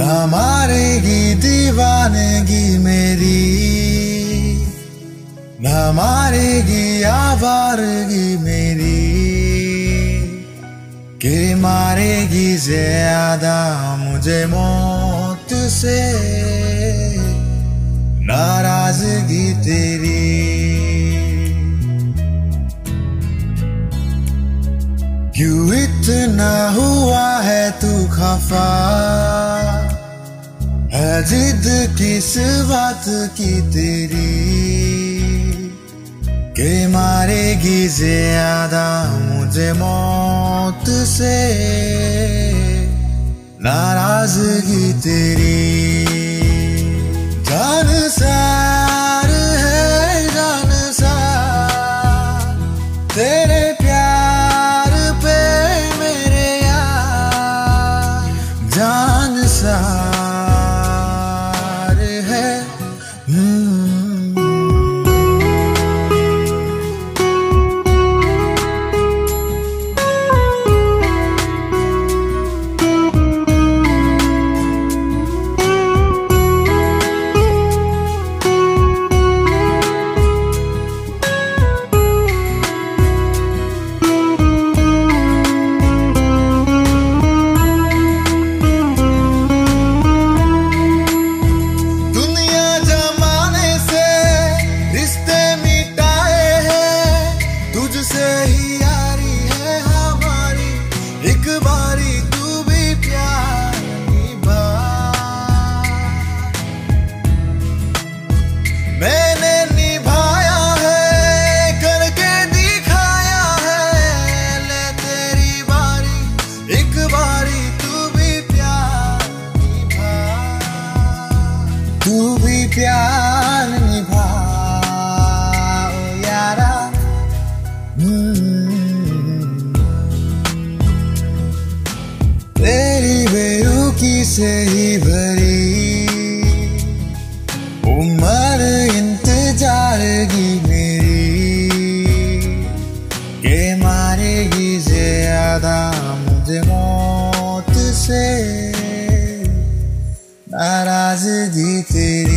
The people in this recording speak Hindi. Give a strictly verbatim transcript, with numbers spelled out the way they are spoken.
ना मारेगी दीवानगी मेरी, ना मारेगी आवारगी मेरी, के मारेगी ज्यादा मुझे मौत से नाराजगी तेरी। क्यों इतना हुआ है तू खफा, है जिद किस बात की तेरी, के मारेगी ज्यादा मुझे मौत से नाराजगी तेरी। जान सार है जान सार तेरे प्यार पे मेरे यार, जान सार है। मैंने निभाया है करके दिखाया है, ले तेरी बारी एक बारी तू भी प्यार निभा, तू भी प्यार निभा ओ यारा। तेरी बेरुखी से ही भरी उम्र इंतजार की मेरी, के मारेगी ज्यादा मुझे मौत से नाराजगी तेरी।